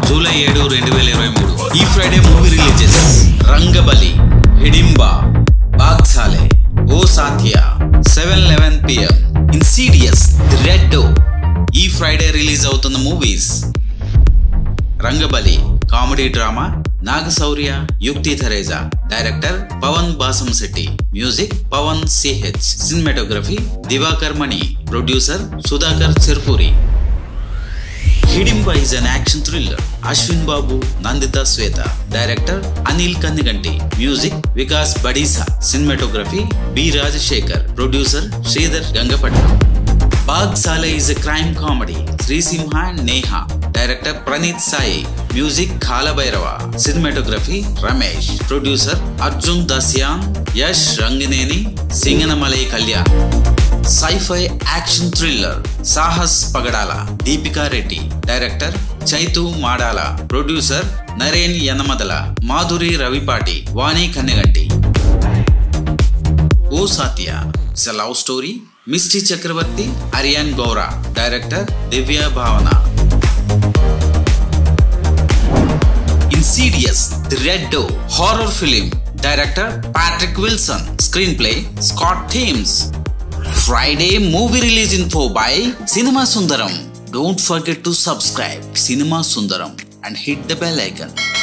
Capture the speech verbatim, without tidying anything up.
July ఏడు రెండు వేల ఇరవై మూడు ఈ Friday movie releases Rangabali, Hidimbha, Bhaag Saale, O Saathiya, seven eleven PM, Insidious, the red door. ఈ ఫ్రైడే రిలీజ్ అవుతున్న movies: Rangabali comedy drama, Naga Shaurya, Yukti Thareja, director Pavan Basamsetti, music Pavan CH, cinematography Divakar Mani, producer Sudhakar Cherpuri. Hidimbha is an action thriller. Ashwin Babu, Nandita Swetha, director Anil Kanneganti, music Vikas Badisa, cinematography B Rajasekhar, producer Sridhar Gangapatnam. Bhaag Saale is a crime comedy. Sri Simha and Neha, director Praneeth Sai, music Kaala Bhairava, cinematography Ramesh, producer Arjun Dasyan, Yash Rangineni, Singanamala Kalyan. Sci fi action thriller Sahas Pagadala, Deepika Reddy, director Chaitu Madala, producer Naren Yanamadala, Madhuri Ravipati, Vani Kanneganti. O Saathiya it's a love story. Misty Chakraborty, Ariyan Gaura, director Divya Bhavana. Insidious, the red door, horror film, director Patrick Wilson, screenplay Scott Teems. Friday movie release info by Cinema Sundaram. Don't forget to subscribe Cinema Sundaram and hit the bell icon.